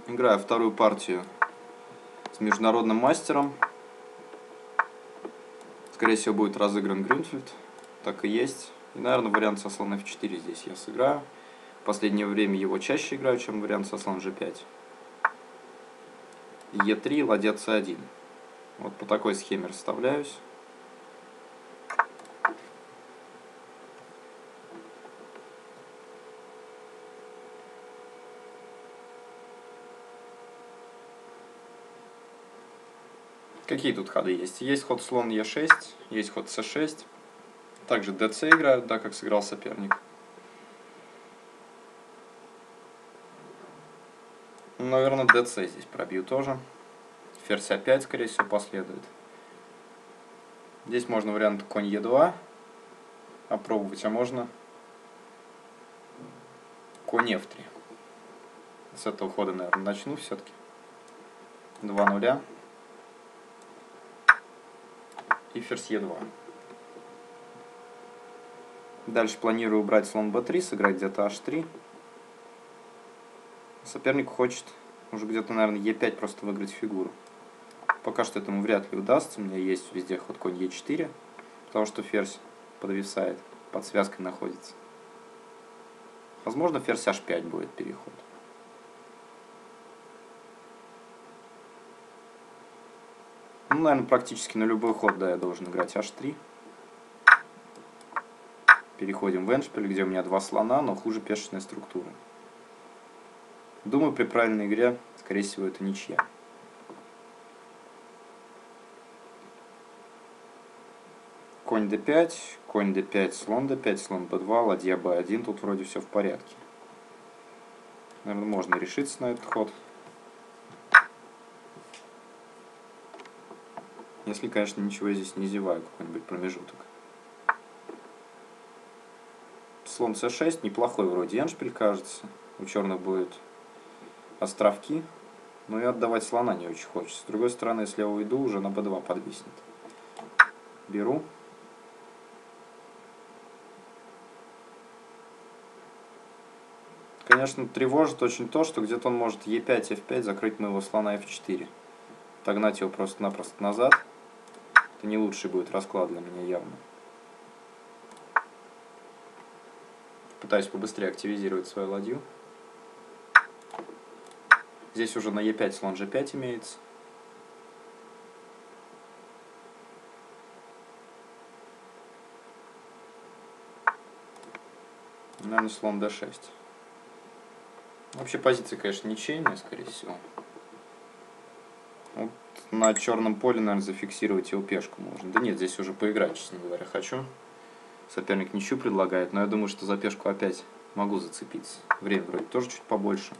Играю вторую партию с международным мастером. Скорее всего, будет разыгран Грюнфельд. Так и есть. И, наверное, вариант со слон f4 здесь я сыграю. В последнее время его чаще играю, чем вариант со слон g5. e3, ладья c1. Вот по такой схеме расставляюсь. Какие тут ходы есть? Есть ход слон e6, есть ход c6. Также dc играют, да, как сыграл соперник. Наверное, dc здесь пробью тоже. Ферзь a5, скорее всего, последует. Здесь можно вариант конь e2 опробовать, а можно конь f3. С этого хода, наверное, начну все-таки. 2-0. И ферзь e2. Дальше планирую убрать слон b3, сыграть где-то h3. Соперник хочет уже где-то, наверное, e5 просто выиграть фигуру. Пока что этому вряд ли удастся. У меня есть везде ход конь e4, потому что ферзь подвисает, под связкой находится. Возможно, ферзь h5 будет переход. Ну, наверное, практически на любой ход, да, я должен играть h3. Переходим в эндшпиль, где у меня два слона, но хуже пешечная структура. Думаю, при правильной игре, скорее всего, это ничья. Конь d5, конь d5, слон d5, слон b2, ладья b1. Тут вроде все в порядке. Наверное, можно решиться на этот ход. Если, конечно, ничего я здесь не зеваю, какой-нибудь промежуток. Слон c6, неплохой вроде эндшпиль, кажется. У черных будет островки. Но и отдавать слона не очень хочется. С другой стороны, если я уйду, уже на b2 подвиснет. Беру. Конечно, тревожит очень то, что где-то он может e5, f5 закрыть моего слона f4. Отогнать его просто-напросто назад. Это не лучший будет расклад для меня явно. Пытаюсь побыстрее активизировать свою ладью. Здесь уже на e5 слон g5 имеется. Наверное, слон d6. Вообще позиция, конечно, ничейная, скорее всего. Вот на черном поле, наверное, зафиксировать его пешку можно. Да нет, здесь уже поиграть, честно говоря, хочу. Соперник ничью предлагает, но я думаю, что за пешку опять могу зацепиться. Время вроде тоже чуть побольше.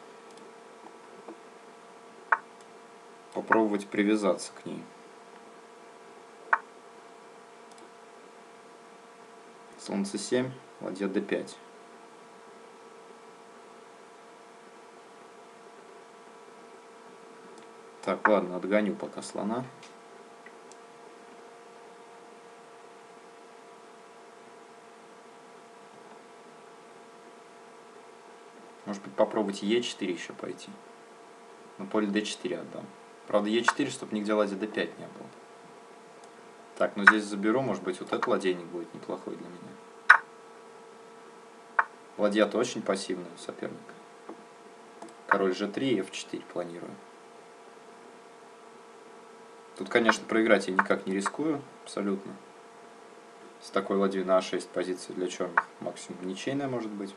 Попробовать привязаться к ней. Слон c7, ладья d5. Так, ладно, отгоню пока слона. Может быть, попробовать e4 еще пойти. На поле d4 отдам. Правда, e4, чтобы нигде ладья d5 не было. Так, ну здесь заберу, может быть, вот этот ладейник будет неплохой для меня. Ладья-то очень пассивная у соперника. Король g3 и f4 планирую. Тут, конечно, проиграть я никак не рискую, абсолютно. С такой ладьей на a6 позиция для черных максимум ничейная может быть.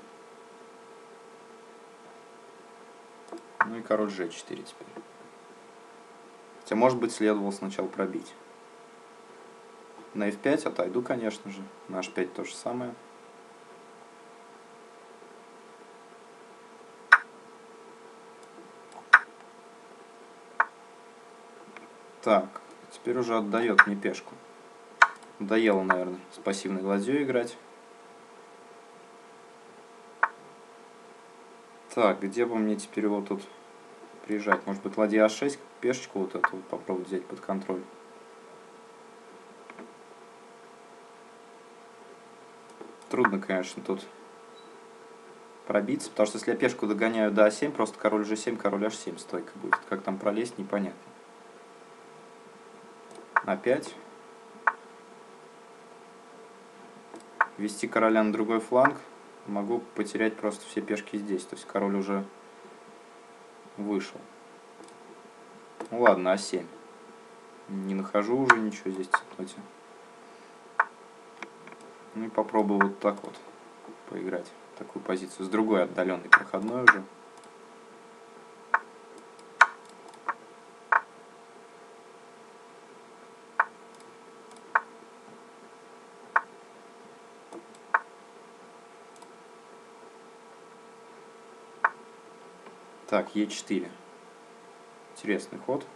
Ну и король g4 теперь. Хотя, может быть, следовало сначала пробить. На f5 отойду, конечно же. На h5 то же самое. Так, теперь уже отдает мне пешку. Надоело, наверное, с пассивной ладьей играть. Так, где бы мне теперь его тут прижать? Может быть, ладья а6, пешечку вот эту вот попробовать взять под контроль. Трудно, конечно, тут пробиться, потому что если я пешку догоняю до А7, просто король G7, король H7 стойка будет. Как там пролезть, непонятно. А5. Ввести короля на другой фланг. Могу потерять просто все пешки здесь. То есть король уже вышел. Ну ладно, А7. Не нахожу уже ничего здесь в цветноте. Ну и попробую вот так вот поиграть в такую позицию. С другой отдаленной проходной уже. Так, Е4. Интересный ход.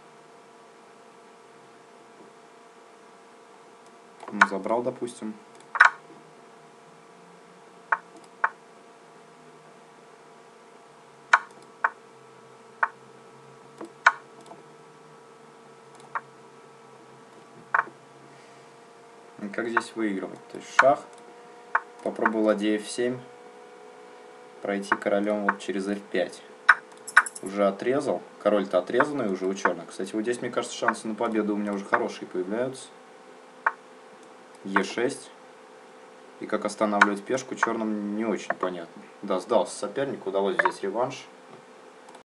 Ну, забрал, допустим. И как здесь выигрывать? То есть шах. Попробовал ладья F7. Пройти королем вот через F5. Уже отрезал. Король-то отрезанный уже у черных. Кстати, вот здесь, мне кажется, шансы на победу у меня уже хорошие появляются. Е6. И как останавливать пешку черным не очень понятно. Да, сдался соперник, удалось взять реванш.